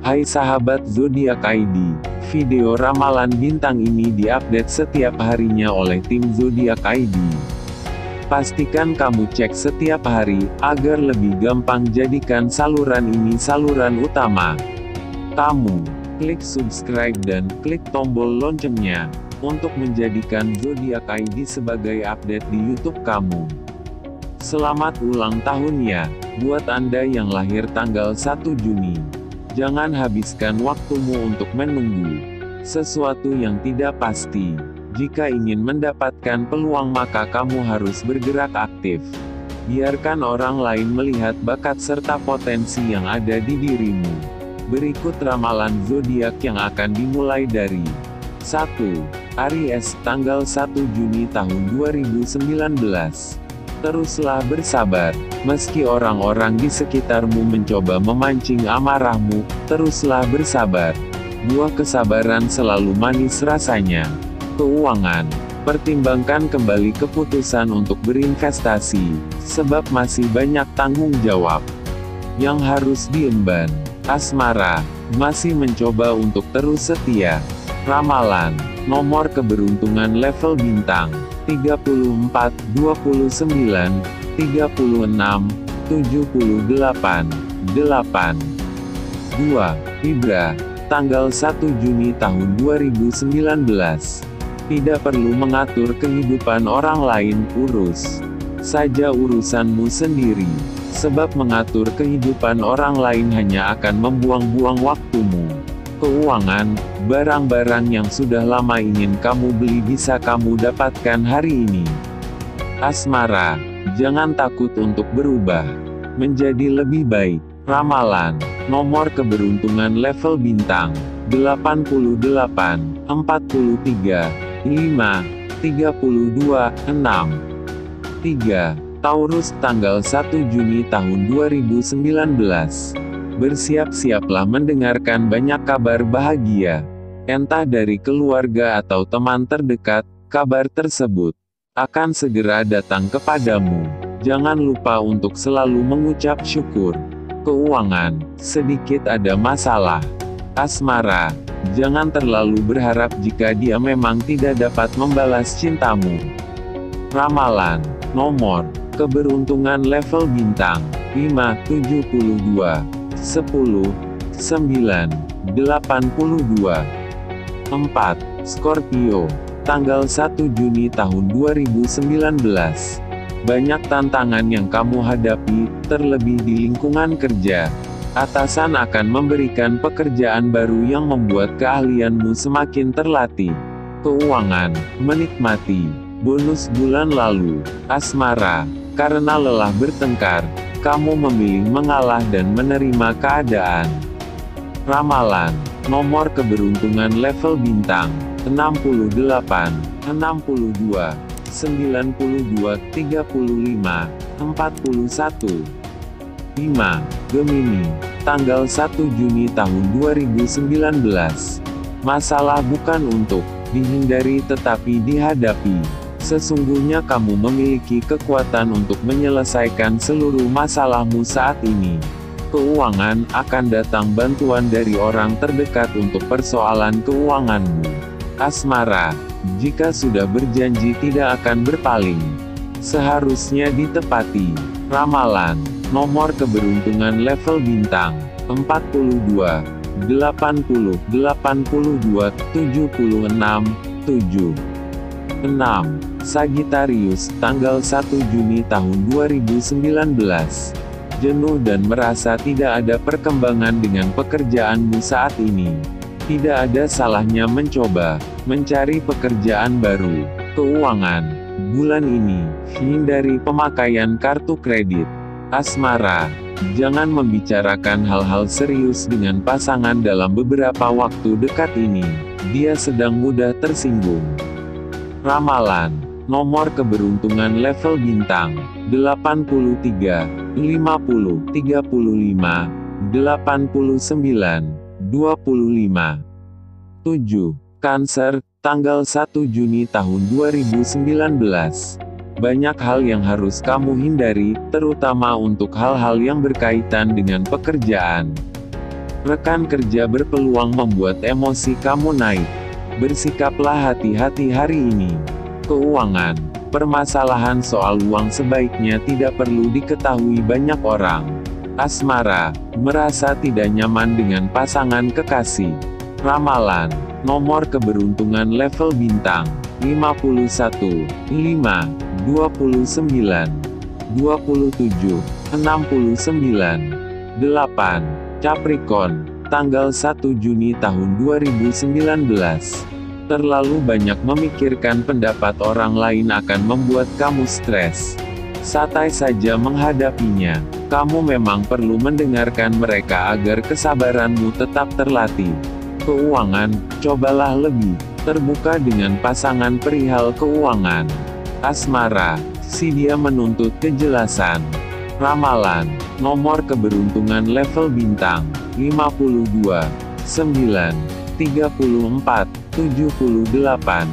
Hai sahabat Zodiak ID, video ramalan bintang ini diupdate setiap harinya oleh tim Zodiak ID. Pastikan kamu cek setiap hari, agar lebih gampang jadikan saluran ini saluran utama. Kamu, klik subscribe dan klik tombol loncengnya, untuk menjadikan Zodiak ID sebagai update di YouTube kamu. Selamat ulang tahun ya, buat Anda yang lahir tanggal 1 Juni. Jangan habiskan waktumu untuk menunggu sesuatu yang tidak pasti. Jika ingin mendapatkan peluang maka kamu harus bergerak aktif. Biarkan orang lain melihat bakat serta potensi yang ada di dirimu. Berikut ramalan zodiak yang akan dimulai dari 1. Aries, tanggal 1 Juni tahun 2019. Teruslah bersabar, meski orang-orang di sekitarmu mencoba memancing amarahmu, teruslah bersabar. Buah kesabaran selalu manis rasanya. Keuangan, pertimbangkan kembali keputusan untuk berinvestasi, sebab masih banyak tanggung jawab yang harus diemban. Asmara, masih mencoba untuk terus setia. Ramalan, nomor keberuntungan level bintang 34, 29, 36, 78, 8. 2. Libra, tanggal 1 Juni tahun 2019. Tidak perlu mengatur kehidupan orang lain, urus saja urusanmu sendiri. Sebab mengatur kehidupan orang lain hanya akan membuang-buang waktumu. Keuangan, barang-barang yang sudah lama ingin kamu beli bisa kamu dapatkan hari ini. Asmara, jangan takut untuk berubah menjadi lebih baik. Ramalan, nomor keberuntungan level bintang 88, 43, 5, 32, 6. 3. Taurus, tanggal 1 Juni tahun 2019. Bersiap-siaplah mendengarkan banyak kabar bahagia. Entah dari keluarga atau teman terdekat, kabar tersebut akan segera datang kepadamu. Jangan lupa untuk selalu mengucap syukur. Keuangan, sedikit ada masalah. Asmara, jangan terlalu berharap jika dia memang tidak dapat membalas cintamu. Ramalan, nomor keberuntungan level bintang 5, 72, 10, 9, 82. 4. Scorpio, tanggal 1 Juni tahun 2019. Banyak tantangan yang kamu hadapi, terlebih di lingkungan kerja. Atasan akan memberikan pekerjaan baru yang membuat keahlianmu semakin terlatih. Keuangan, menikmati bonus bulan lalu. Asmara, karena lelah bertengkar, kamu memilih mengalah dan menerima keadaan. Ramalan, nomor keberuntungan level bintang 68, 62, 92, 35, 41. 5. Gemini, tanggal 1 Juni tahun 2019. Masalah bukan untuk dihindari tetapi dihadapi. Sesungguhnya kamu memiliki kekuatan untuk menyelesaikan seluruh masalahmu saat ini. Keuangan, akan datang bantuan dari orang terdekat untuk persoalan keuanganmu. Asmara, jika sudah berjanji tidak akan berpaling, seharusnya ditepati. Ramalan, nomor keberuntungan level bintang 42, 80, 82, 76, 7. 6. Sagittarius, tanggal 1 Juni tahun 2019. Jenuh dan merasa tidak ada perkembangan dengan pekerjaanmu saat ini. Tidak ada salahnya mencoba mencari pekerjaan baru. Keuangan, bulan ini, hindari pemakaian kartu kredit. Asmara, jangan membicarakan hal-hal serius dengan pasangan dalam beberapa waktu dekat ini. Dia sedang mudah tersinggung. Ramalan, nomor keberuntungan level bintang 83, 50, 35, 89, 25. 7. Cancer, tanggal 1 Juni tahun 2019. Banyak hal yang harus kamu hindari, terutama untuk hal-hal yang berkaitan dengan pekerjaan. Rekan kerja berpeluang membuat emosi kamu naik. Bersikaplah hati-hati hari ini. Keuangan. Permasalahan soal uang sebaiknya tidak perlu diketahui banyak orang. Asmara. Merasa tidak nyaman dengan pasangan kekasih. Ramalan. Nomor keberuntungan level bintang 51, 5, 29, 27, 69, 8. Capricorn, tanggal 1 Juni tahun 2019. Terlalu banyak memikirkan pendapat orang lain akan membuat kamu stres. Santai saja menghadapinya. Kamu memang perlu mendengarkan mereka agar kesabaranmu tetap terlatih. Keuangan, cobalah lebih terbuka dengan pasangan perihal keuangan. Asmara, si dia menuntut kejelasan. Ramalan, nomor keberuntungan level bintang 52, 9, 34, 78,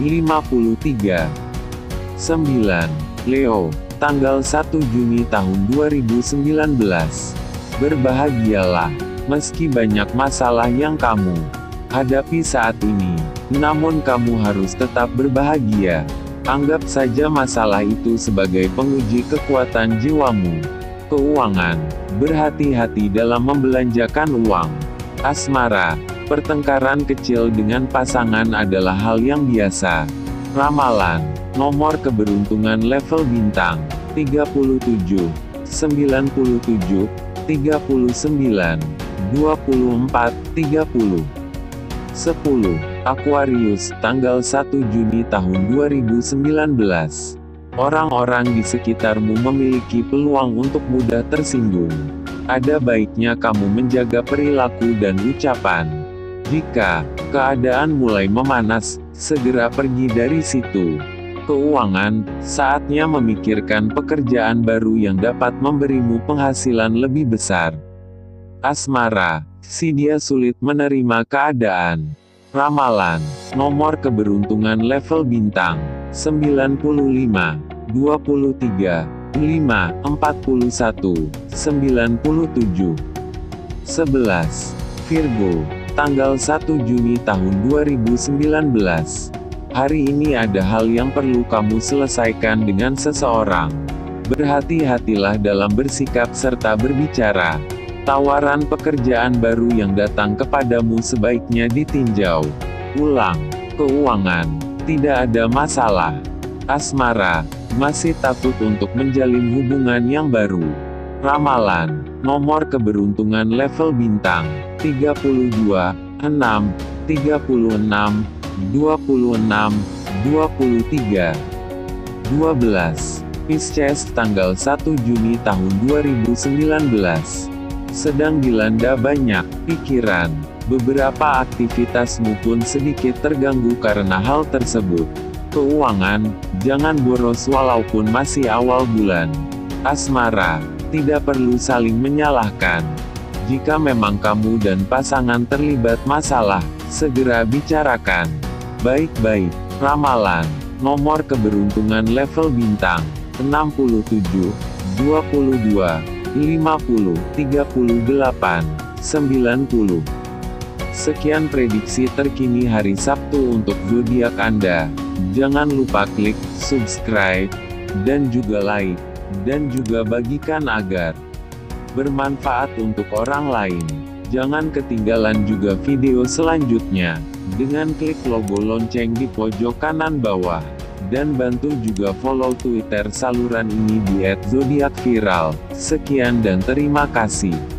53. 9. Leo, tanggal 1 Juni tahun 2019. Berbahagialah, meski banyak masalah yang kamu hadapi saat ini, namun kamu harus tetap berbahagia. Anggap saja masalah itu sebagai penguji kekuatan jiwamu. Keuangan, berhati-hati dalam membelanjakan uang. Asmara, pertengkaran kecil dengan pasangan adalah hal yang biasa. Ramalan, nomor keberuntungan level bintang 37, 97, 39, 24, 30. 10. Aquarius, tanggal 1 Juni tahun 2019. Orang-orang di sekitarmu memiliki peluang untuk mudah tersinggung. Ada baiknya kamu menjaga perilaku dan ucapan. Jika keadaan mulai memanas, segera pergi dari situ. Keuangan, saatnya memikirkan pekerjaan baru yang dapat memberimu penghasilan lebih besar. Asmara, si dia sulit menerima keadaan. Ramalan, nomor keberuntungan level bintang 95, 23, 5, 41, 97. 11. Virgo, tanggal 1 Juni tahun 2019. Hari ini ada hal yang perlu kamu selesaikan dengan seseorang. Berhati-hatilah dalam bersikap serta berbicara. Tawaran pekerjaan baru yang datang kepadamu sebaiknya ditinjau ulang. Keuangan, tidak ada masalah. Asmara, masih takut untuk menjalin hubungan yang baru. Ramalan, nomor keberuntungan level bintang 32, 6, 36, 26, 23. 12. Pisces, tanggal 1 Juni tahun 2019. Sedang dilanda banyak pikiran. Beberapa aktivitasmu pun sedikit terganggu karena hal tersebut. Keuangan, jangan boros walaupun masih awal bulan. Asmara, tidak perlu saling menyalahkan. Jika memang kamu dan pasangan terlibat masalah, segera bicarakan baik-baik. Ramalan, nomor keberuntungan level bintang 67, 22, 50, 38, 90. Sekian prediksi terkini hari Sabtu untuk zodiak Anda. Jangan lupa klik subscribe, dan juga like, dan juga bagikan agar bermanfaat untuk orang lain. Jangan ketinggalan juga video selanjutnya, dengan klik logo lonceng di pojok kanan bawah. Dan bantu juga follow Twitter saluran ini di @zodiakviral. Sekian dan terima kasih.